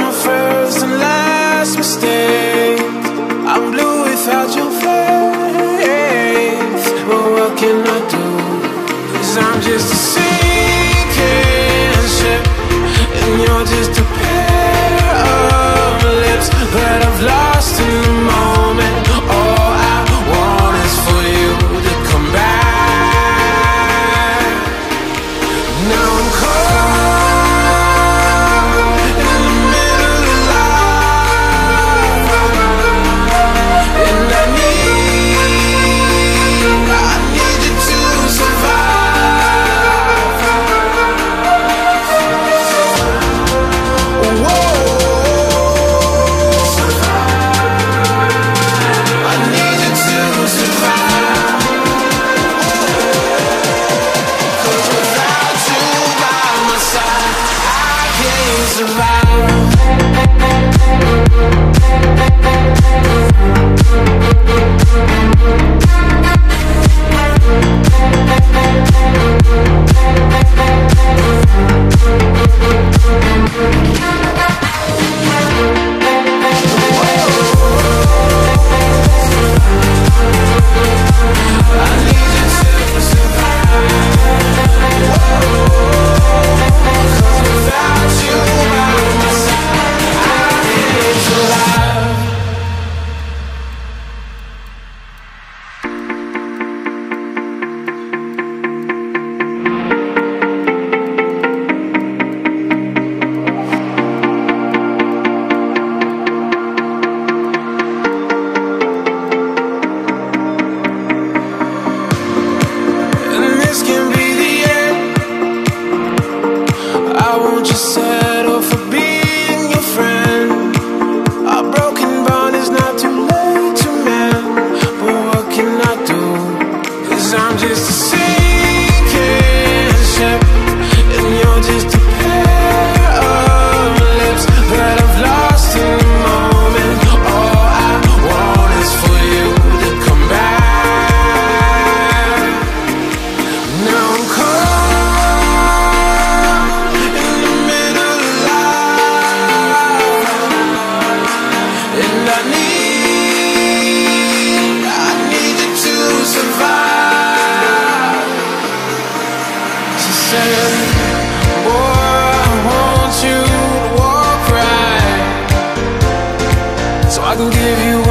my first and last mistake. I'm blue without your faith, but what can I do? 'Cause I'm just a sinking ship, and you're just a pair of lips that I've lost in the moment. All I want is for you to come back. Now I'm caught in the middle of life, and I need you to survive. Whoa, I need you to survive. 'Cause without you by my side, I can't survive. I need you to survive. 'Cause without you by my side, I can't survive. And this can be the end. I won't just settle for being your friend. Our broken bond is not too late to mend, but what can I do? 'Cause I'm just a sinking ship, and you're just a pair of lips that I've lost in the moment. All I want is for you to come back. Now I'm caught in the middle of life, and I need you to survive. She said, boy, I want you to walk right, so I can give you